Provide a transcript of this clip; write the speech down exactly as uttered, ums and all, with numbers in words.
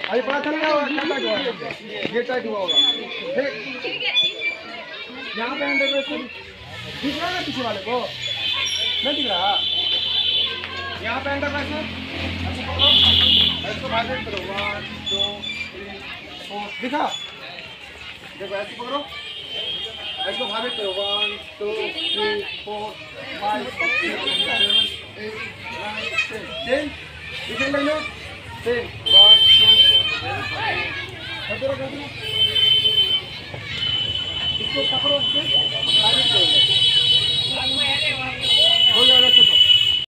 अभी पता चल गया होगा टाइट हुआ ये टाइट हुआ होगा। ठीक यहाँ पे अंदर दिख रहा है ना पीछे वाले को नहीं दिख रहा। यहाँ पे अंदर वैसे ऐसे वाइब्रेट करो वन टू थ्री फोर दिखा देखो ऐसे पकड़ो ऐसे वाइब्रेट करो one two three four five six seven eight nine ten ten इधर ले लो टेन वन टू इसको पकड़ो वाइब्रेट करो।